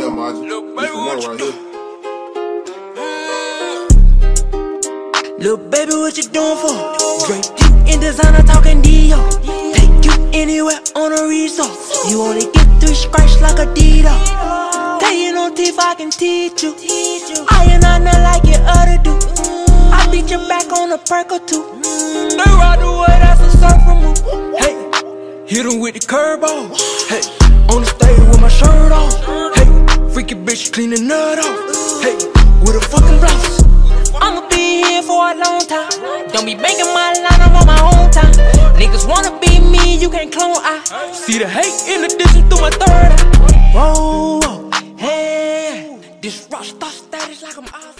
yeah, Margie. This the one right here. Little baby, what you doing for? Draped you in designer, talking Dio. Take you anywhere on a resort. You only get 3 scratches like a Dito. Got you no teeth, I can teach you. I ain't not like you other do. I beat your back on a perk or 2. They ride the way, that's a surfer move. Hey, hit him with the curb on. Hey, on the stage with my shirt off. Hey, freaky bitch clean the nut off. Hey, with a fucking blouse. I'ma be here for a long time. Don't be making my line, I'm on my own time. Niggas wanna be me, you can't clone I. See the hate in the distance through my third eye. Whoa, whoa, hey, this rockstar status like I'm out.